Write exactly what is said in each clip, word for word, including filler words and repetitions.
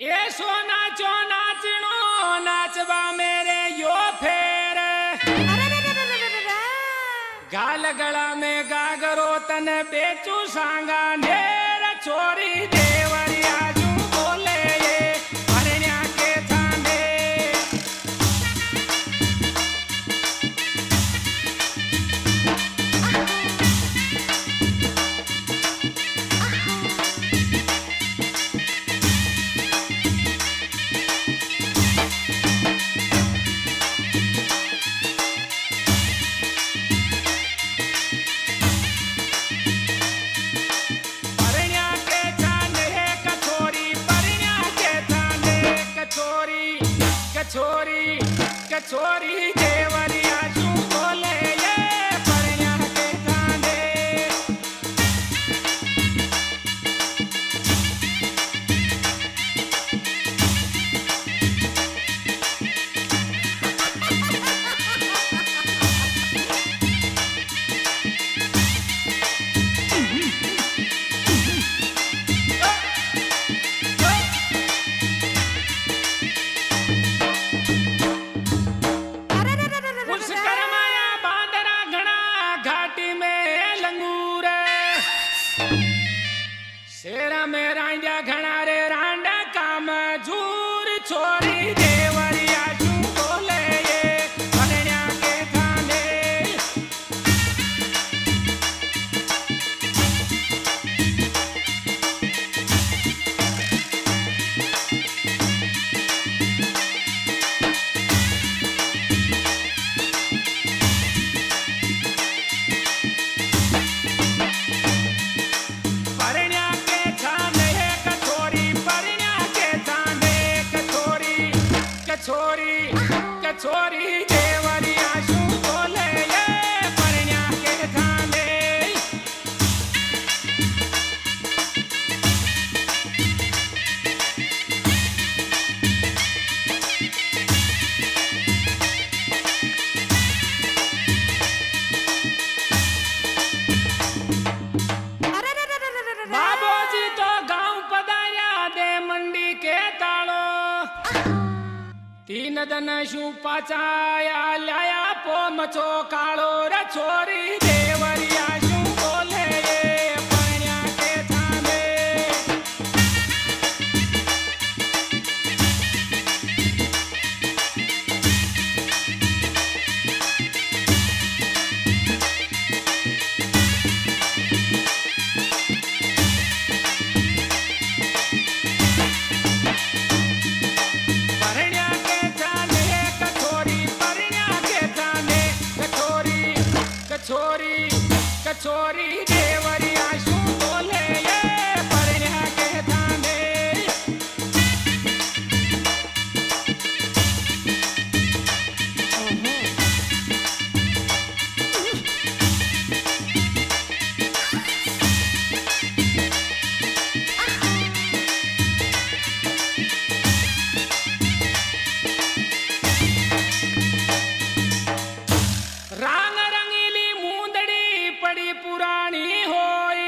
ए सोना चो नाचनो नाचवा मेरे यो फेर गाल गला में गागरो तन बेचू सांगा ढेर छोरी देवरिया जू बोले ये भरण्या के थाने कचोरी कचोरी देवरिया जू बोले ये भरण्या के थाने शेरा में रांडा घना रे रांडा काम झूर छोरी देवरिया जू बोले ये भरण्या के थाने कचोरी कचोरी देवरिया जू बोले ये भरण्या के थाने बाबूजी तो गांव पधार्या दे मंडी के तालो तीन दन शू पाचाया लाया पो मचो कालो रे छोरी देवरिया शू बोले ये भरण्या के थाने कचोरी कचोरी देवरिया शू बोले ये भरण्या के थाने रांग रंगीली मूंदड़ी पड़ी पुरानी होई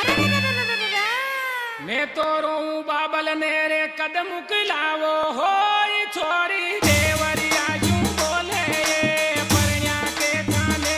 मैं तो रोऊं बाबल नेरे कदम किलावो होई छोरी देवरिया जू बोले ये भरण्या के थाने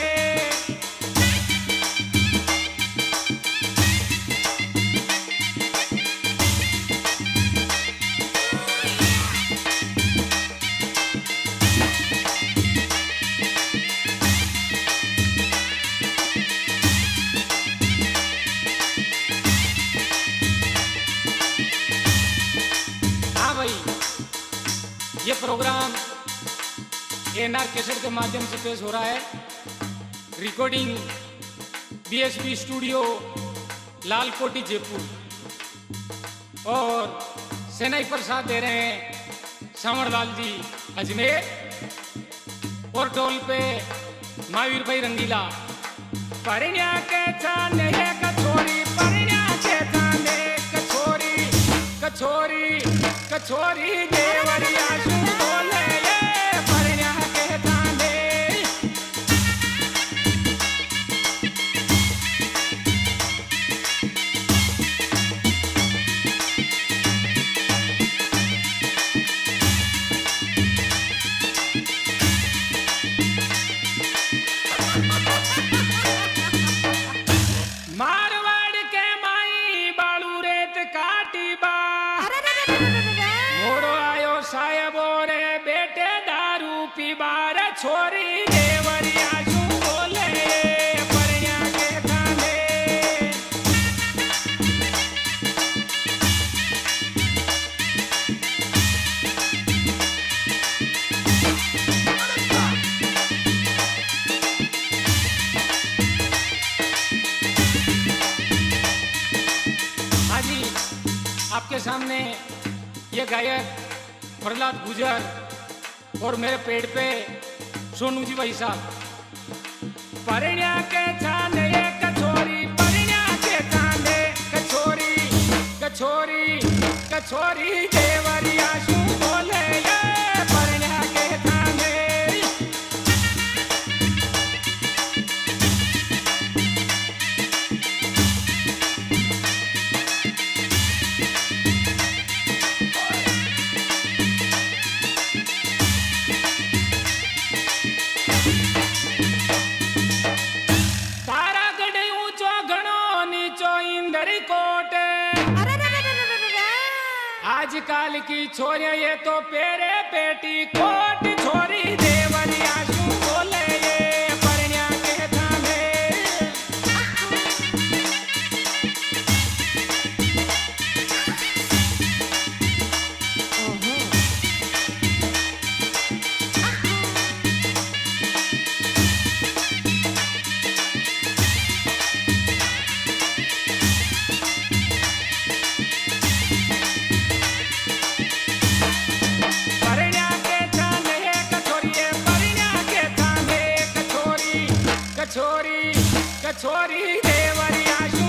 ये प्रोग्राम एनआर कैसेट के माध्यम से पेश हो रहा है। Recording BSP studio Lalkothi Jaipur और सेनाई प्रसाद दे रहे हैं सांवरलाल जी अजमेर और ढोल पे महावीर भाई रंगीला। भरण्या के थाने कचोरी भरण्या के थाने कचोरी कचोरी कचोरी देवरिया शू बोले ये भरण्या के थाने कछोरी देवरिया शू बोले परण्या के थाने। हाजी आपके सामने ये गायक प्रहलाद गुजर और मेरे पेड़ पे सोनू जी भाई साहब। परण्या के थाने कछोरी परण्या के थाने कछोरी कछोरी कछोरी देवरिया शू बोले ये परण्या के थाने। आजकल की छोरियां ये तो पेरे पेटी कोट छोरी देवरिया शू बोले ये परण्या के थाने। कछोरी कछोरी देवरिया शू